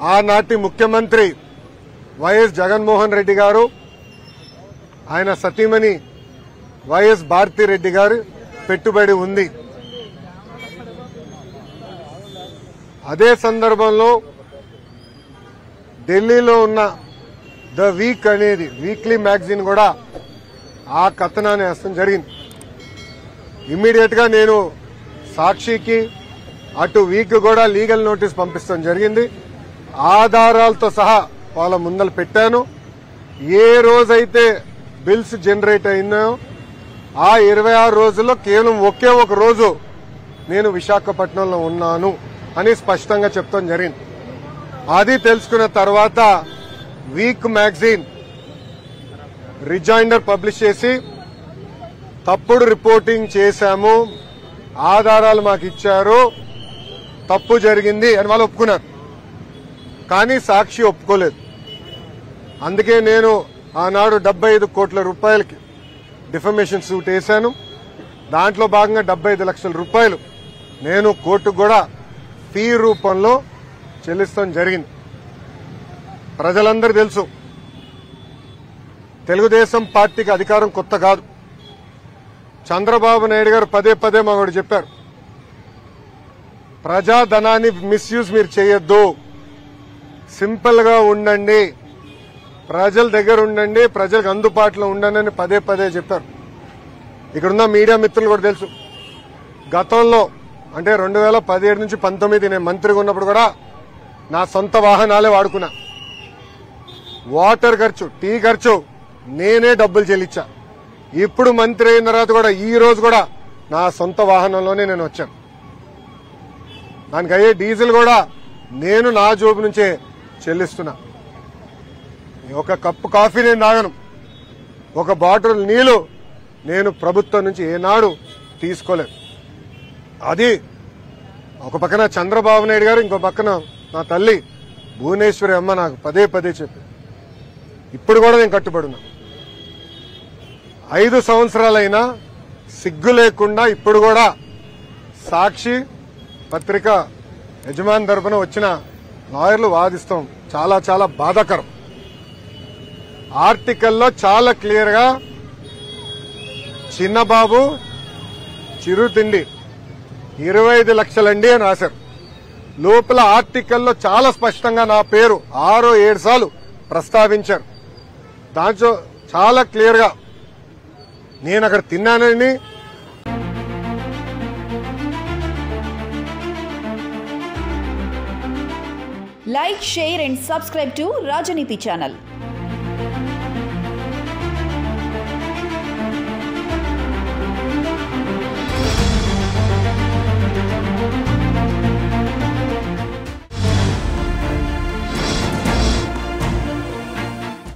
ఆనాటి ముఖ్యమంత్రి వైఎస్ జగన్మోహన్ రెడ్డి గారు, ఆయన సతీమణి వైఎస్ భారతిరెడ్డి గారు పెట్టుబడి ఉంది. అదే సందర్భంలో ఢిల్లీలో ఉన్న ద వీక్ అనేది వీక్లీ మ్యాగజైన్ కూడా ఆ కథనాన్ని వేస్తాం జరిగింది. ఇమ్మీడియట్ గా నేను సాక్షికి అటు వీక్ కూడా లీగల్ నోటీస్ పంపిస్తాం జరిగింది. ఆధారాలతో సహా వాళ్ళ ముందలు పెట్టాను. ఏ రోజైతే బిల్స్ జనరేట్ అయినాయో ఆ 26 రోజుల్లో కేవలం ఒకే ఒక రోజు నేను విశాఖపట్నంలో ఉన్నాను అని స్పష్టంగా చెప్తాం జరిగింది. అది తెలుసుకున్న తర్వాత వీక్ మ్యాగజైన్ రిజైండర్ పబ్లిష్ చేసి తప్పుడు రిపోర్టింగ్ చేశాము, ఆధారాలు మాకు ఇచ్చారు, తప్పు జరిగింది అని వాళ్ళు ఒప్పుకున్నారు. కానీ సాక్షి ఒప్పుకోలేదు. అందుకే నేను ఆనాడు 75 కోట్ల రూపాయలకి డిఫమేషన్ సూట్ వేశాను. దాంట్లో భాగంగా 75 లక్షల రూపాయలు నేను కోర్టుకు కూడా ఫీ రూపంలో చెల్లిస్తాం జరిగింది. ప్రజలందరూ తెలుసు, తెలుగుదేశం పార్టీకి అధికారం కొత్త కాదు. చంద్రబాబు నాయుడు గారు పదే పదే మాకు చెప్పారు, ప్రజాధనాన్ని మిస్యూజ్ మీరు చేయొద్దు, సింపుల్ గా ఉండండి, ప్రజల దగ్గర ఉండండి, ప్రజలకు అందుబాటులో ఉండండి అని పదే పదే చెప్పారు. ఇక్కడున్న మీడియా మిత్రులు కూడా తెలుసు, గతంలో అంటే 2017 నుంచి 19 నేను మంత్రిగా ఉన్నప్పుడు కూడా నా సొంత వాహనాలే వాడుకున్నా. వాటర్ ఖర్చు, టీ ఖర్చు నేనే డబ్బులు చెల్లించా. ఇప్పుడు మంత్రి అయిన తర్వాత కూడా ఈ రోజు కూడా నా సొంత వాహనంలోనే నేను వచ్చాను. దానికి అయ్యే డీజిల్ కూడా నేను నా జోబు నుంచే చెల్లిస్తున్నా. ఒక కప్పు కాఫీ నేను తాగను, ఒక బాటిల్ నీళ్లు నేను ప్రభుత్వం నుంచి ఏనాడు తీసుకోలేదు. అది ఒక పక్కన చంద్రబాబు నాయుడు గారు, ఇంకో పక్కన నా తల్లి భువనేశ్వరి అమ్మ నాకు పదే పదే చెప్పి ఇప్పుడు కూడా నేను కట్టుబడున్నా. 5 సంవత్సరాలైనా సిగ్గు లేకుండా ఇప్పుడు కూడా సాక్షి పత్రిక యజమాని తరపున వచ్చిన లాయర్లు వాదిస్తాం. చాలా చాలా బాధాకరం. ఆర్టికల్లో చాలా క్లియర్ గా చిన్నబాబు చిరు తిండి 25 లక్షలండి అని రాశారు. లోపల ఆర్టికల్లో చాలా స్పష్టంగా నా పేరు 6-7 సార్లు ప్రస్తావించారు. దాంట్లో చాలా క్లియర్ గా నేను అక్కడ తిన్నానని. Like, share and subscribe to Rajaniti channel.